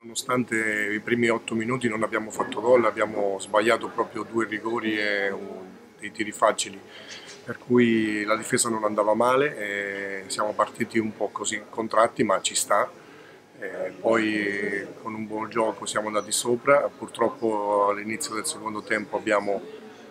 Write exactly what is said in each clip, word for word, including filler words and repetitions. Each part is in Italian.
Nonostante i primi otto minuti non abbiamo fatto gol, abbiamo sbagliato proprio due rigori e un- dei tiri facili, per cui la difesa non andava male e siamo partiti un po' così contratti, ma ci sta. E poi con un buon gioco siamo andati sopra, purtroppo all'inizio del secondo tempo abbiamo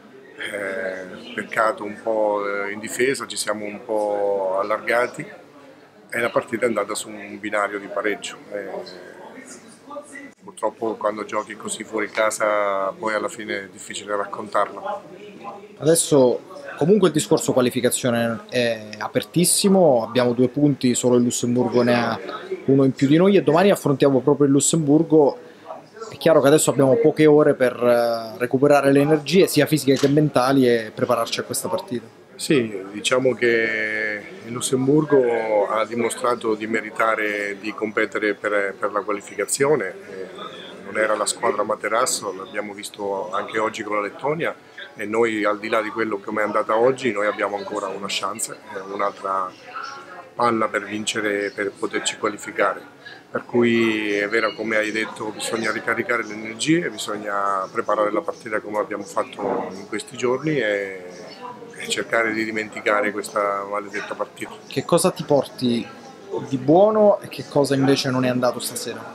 eh, peccato un po' eh, in difesa, ci siamo un po' allargati e la partita è andata su un binario di pareggio. E purtroppo quando giochi così fuori casa poi alla fine è difficile raccontarla. Adesso comunque il discorso qualificazione è apertissimo, abbiamo due punti, solo il Lussemburgo ne ha uno in più di noi e domani affrontiamo proprio il Lussemburgo. È chiaro che adesso abbiamo poche ore per eh, recuperare le energie sia fisiche che mentali e prepararci a questa partita. Sì, diciamo che il Lussemburgo ha dimostrato di meritare di competere per, per la qualificazione, eh, non era la squadra materasso, l'abbiamo visto anche oggi con la Lettonia e noi al di là di quello come è andata oggi noi abbiamo ancora una chance, eh, un'altra palla per vincere, per poterci qualificare. Per cui è vero come hai detto, bisogna ricaricare le energie, bisogna preparare la partita come abbiamo fatto in questi giorni e, e cercare di dimenticare questa maledetta partita. Che cosa ti porti di buono e che cosa invece non è andato stasera?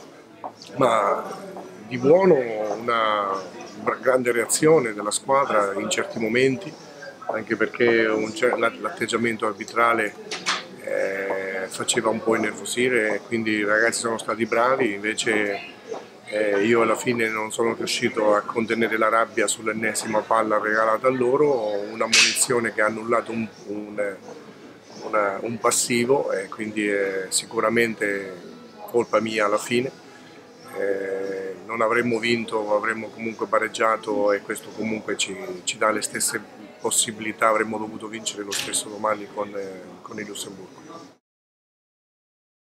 Ma di buono una grande reazione della squadra in certi momenti, anche perché un cer- l'atteggiamento arbitrale eh, faceva un po' innervosire, e quindi i ragazzi sono stati bravi, invece eh, io alla fine non sono riuscito a contenere la rabbia sull'ennesima palla regalata a loro, una munizione che ha annullato un, un, una- un passivo e quindi è sicuramente colpa mia alla fine. Eh, non avremmo vinto, avremmo comunque pareggiato e questo comunque ci, ci dà le stesse possibilità, avremmo dovuto vincere lo stesso domani con, eh, con il Lussemburgo.